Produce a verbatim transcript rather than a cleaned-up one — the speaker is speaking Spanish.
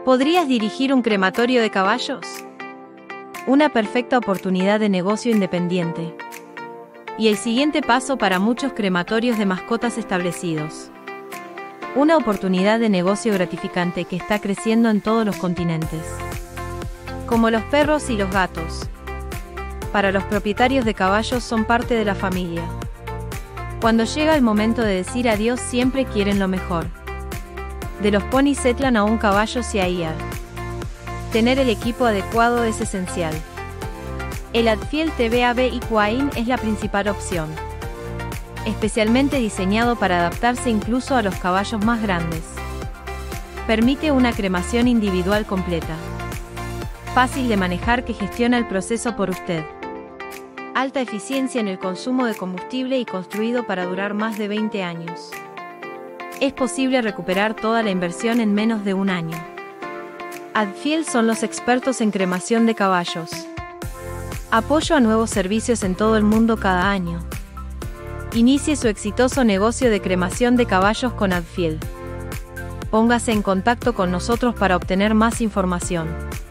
¿Podrías dirigir un crematorio de caballos? Una perfecta oportunidad de negocio independiente. Y el siguiente paso para muchos crematorios de mascotas establecidos. Una oportunidad de negocio gratificante que está creciendo en todos los continentes. Como los perros y los gatos. Para los propietarios de caballos son parte de la familia. Cuando llega el momento de decir adiós siempre quieren lo mejor. De los ponis Shetland a un caballo Shire. Tener el equipo adecuado es esencial. El Hadfield T V A V Equine es la principal opción. Especialmente diseñado para adaptarse incluso a los caballos más grandes. Permite una cremación individual completa. Fácil de manejar que gestiona el proceso por usted. Alta eficiencia en el consumo de combustible y construido para durar más de veinte años. Es posible recuperar toda la inversión en menos de un año. Hadfield son los expertos en cremación de caballos. Apoyo a nuevos servicios en todo el mundo cada año. Inicie su exitoso negocio de cremación de caballos con Hadfield. Póngase en contacto con nosotros para obtener más información.